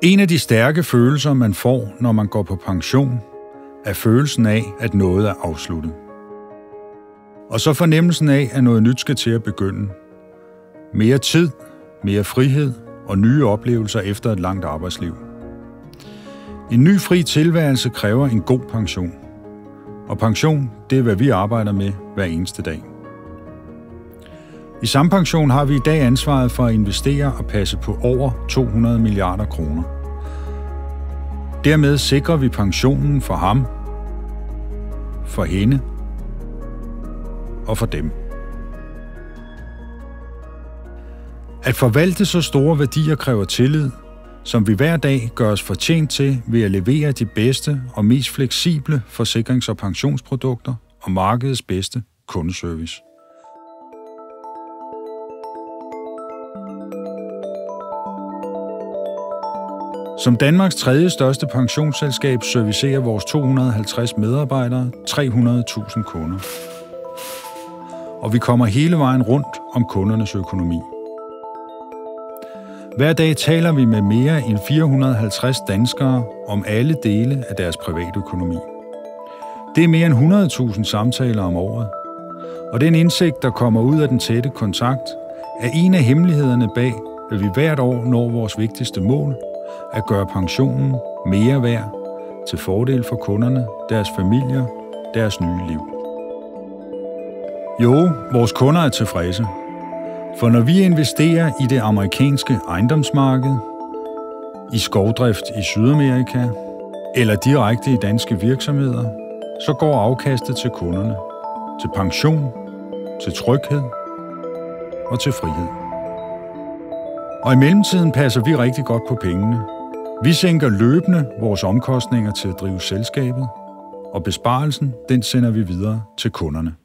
En af de stærke følelser, man får, når man går på pension, er følelsen af, at noget er afsluttet. Og så fornemmelsen af, at noget nyt skal til at begynde. Mere tid, mere frihed og nye oplevelser efter et langt arbejdsliv. En ny fri tilværelse kræver en god pension. Og pension, det er, hvad vi arbejder med hver eneste dag. I Sampension har vi i dag ansvaret for at investere og passe på over 200 milliarder kroner. Dermed sikrer vi pensionen for ham, for hende og for dem. At forvalte så store værdier kræver tillid, som vi hver dag gør os fortjent til ved at levere de bedste og mest fleksible forsikrings- og pensionsprodukter og markedets bedste kundeservice. Som Danmarks tredje største pensionsselskab servicerer vores 250 medarbejdere 300.000 kunder. Og vi kommer hele vejen rundt om kundernes økonomi. Hver dag taler vi med mere end 450 danskere om alle dele af deres privatøkonomi. Det er mere end 100.000 samtaler om året. Og den indsigt, der kommer ud af den tætte kontakt, er en af hemmelighederne bag, at vi hvert år når vores vigtigste mål, at gøre pensionen mere værd til fordel for kunderne, deres familier, deres nye liv. Jo, vores kunder er tilfredse. For når vi investerer i det amerikanske ejendomsmarked, i skovdrift i Sydamerika eller direkte i danske virksomheder, så går afkastet til kunderne, til pension, til tryghed og til frihed. Og i mellemtiden passer vi rigtig godt på pengene. Vi sænker løbende vores omkostninger til at drive selskabet, og besparelsen, den sender vi videre til kunderne.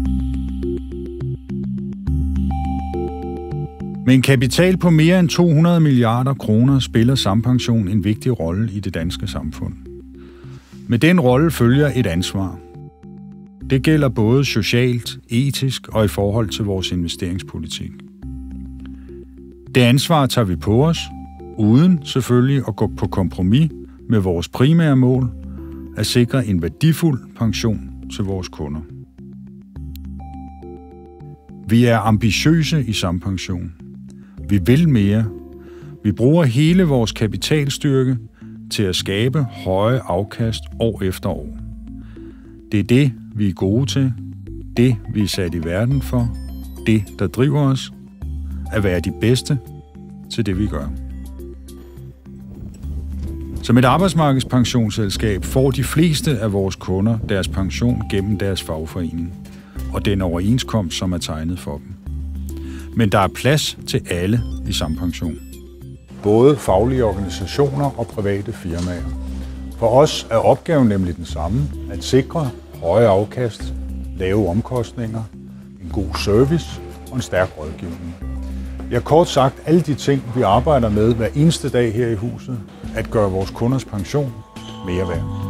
Med en kapital på mere end 200 milliarder kroner spiller Sampension en vigtig rolle i det danske samfund. Med den rolle følger et ansvar. Det gælder både socialt, etisk og i forhold til vores investeringspolitik. Det ansvar tager vi på os, uden selvfølgelig at gå på kompromis med vores primære mål, at sikre en værdifuld pension til vores kunder. Vi er ambitiøse i Sampension. Vi vil mere. Vi bruger hele vores kapitalstyrke til at skabe høje afkast år efter år. Det er det, vi er gode til. Det, vi er sat i verden for. Det, der driver os. At være de bedste til det, vi gør. Som et arbejdsmarkedspensionsselskab får de fleste af vores kunder deres pension gennem deres fagforening og den overenskomst, som er tegnet for dem. Men der er plads til alle i Sampension. Både faglige organisationer og private firmaer. For os er opgaven nemlig den samme, at sikre høje afkast, lave omkostninger, en god service og en stærk rådgivning. Ja, kort sagt alle de ting, vi arbejder med hver eneste dag her i huset, at gøre vores kunders pension mere værd.